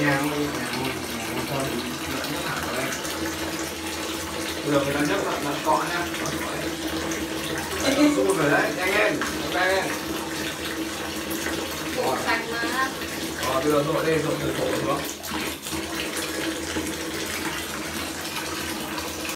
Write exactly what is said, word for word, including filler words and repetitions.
nhàng thôi, nhẹ nhàng thôi, nhẹ nhàng thôi, đợi nhấc thẳng vào đây. Bây giờ người ta nhấc là đặt cọ nhá, run rồi đấy, nhanh lên, nhanh lên. Bộ sạch mà. Rồi bây giờ dội lên, dội từ cổ xuống.